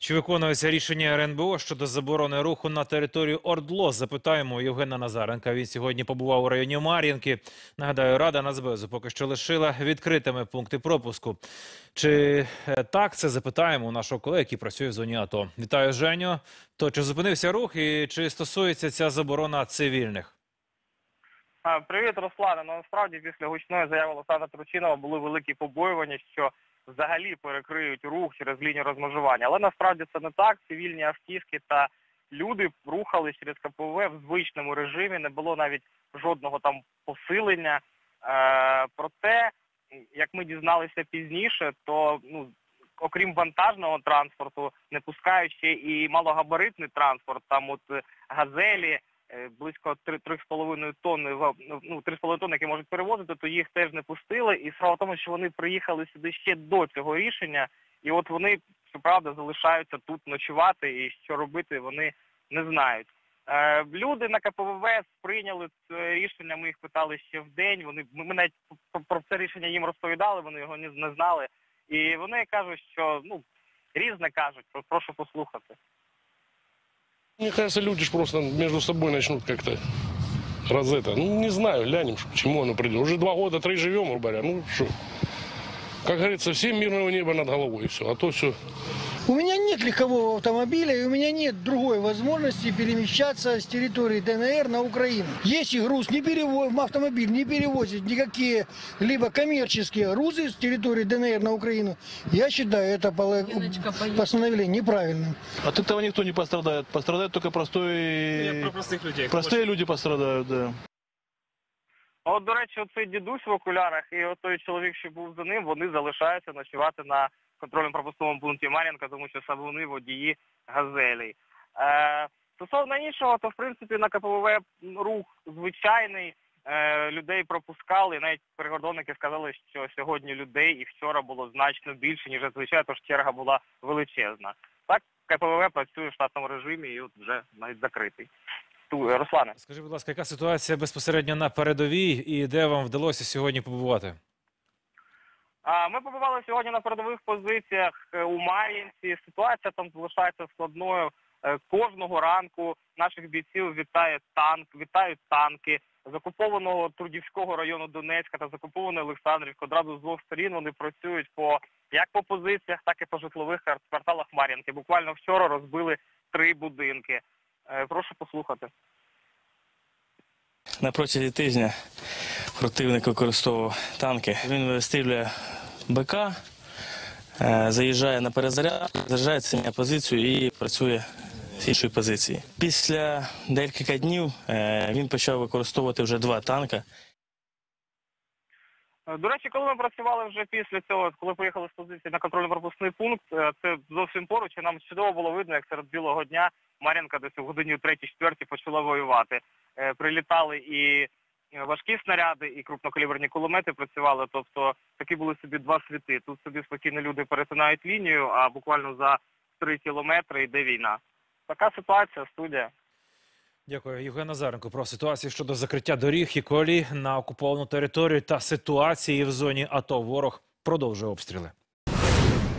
Чи виконується рішення РНБО щодо заборони руху на територію ОРДЛО? Запитаємо у Євгена Назаренка. Він сьогодні побував у районі Мар'їнки. Нагадаю, Рада Нацбезу поки що лишила відкритими пункти пропуску. Чи так, це запитаємо у нашого колеги, який працює в зоні АТО. Вітаю, Женю. То чи зупинився рух і чи стосується ця заборона цивільних? Привіт, Руслане. Насправді, після гучної заяви Олександра Турчинова були великі побоювання, що взагалі перекриють рух через лінію розмежування. Але насправді це не так. Цивільні автівки та люди рухались через КПВ в звичному режимі, не було навіть жодного там посилення. Проте, як ми дізналися пізніше, то окрім вантажного транспорту, не пускають ще і малогабаритний транспорт, там от газелі, близько 3,5 тонни, 3,5 тонни, які можуть перевозити, то їх теж не пустили. І справа в тому, що вони приїхали сюди ще до цього рішення, і от вони, щоправда, залишаються тут ночувати, і що робити вони не знають. Люди на КПВВ прийняли це рішення, ми їх питали ще в день, ми навіть про це рішення їм розповідали, вони його не знали. І вони кажуть, що, різне кажуть, прошу послухати. Мне кажется, люди ж просто между собой начнут как-то не знаю, глянем, к чему оно придет. Уже 2 года, 3 живем, грубо говоря, что. Как говорится, всем мирного неба над головой, и все, а то все. У меня нет легкового автомобиля, и у меня нет другой возможности перемещаться с территории ДНР на Украину. Если груз автомобиль не перевозит никакие либо коммерческие грузы с территории ДНР на Украину, я считаю это постановление неправильным. От этого никто не пострадает. Пострадают только простых людей. Простые люди пострадают, да. От, до речі, оцей дідусь в окулярах і той чоловік, що був за ним, вони залишаються ночувати на контрольно-пропускному пункті Мар'їнка, тому що саме вони водії газелей. Стосовно іншого, то в принципі на КПВВ рух звичайний, людей пропускали, навіть прикордонники сказали, що сьогодні людей і вчора було значно більше, ніж зазвичай, тож черга була величезна. Так, КПВВ працює в штатному режимі і от вже навіть закритий. Руслане. Скажи, будь ласка, яка ситуація безпосередньо на передовій і де вам вдалося сьогодні побувати? Ми побували сьогодні на передових позиціях у Мар'їнці. Ситуація там залишається складною. Кожного ранку наших бійців вітають танки з окупованого Трудівського району Донецька та з окупованої Олександрівки. Одразу з 2 сторін вони працюють як по позиціях, так і по житлових кварталах Мар'їнки. Буквально вчора розбили 3 будинки. Прошу послухати. На протязі тижня противник використовував танки. Він вистрілює БК, заїжджає на перезарядку, заряджається на позицію і працює з іншої позиції. Після декілька днів він почав використовувати вже 2 танки. До речі, коли ми працювали вже після цього, коли поїхали з позиції на контрольно-пропускний пункт, це зовсім поруч, і нам чудово було видно, як серед білого дня Мар'їнка десь у годині 3-4 почала воювати. Прилітали і важкі снаряди, і крупнокаліберні кулемети працювали, тобто такі були собі 2 світи. Тут собі спокійно люди перетинають лінію, а буквально за 3 кілометри йде війна. Така ситуація, студія. Дякую. Євген Назаренко про ситуацію щодо закриття доріг і колій на окуповану територію та ситуації в зоні АТО. Ворог продовжує обстріли.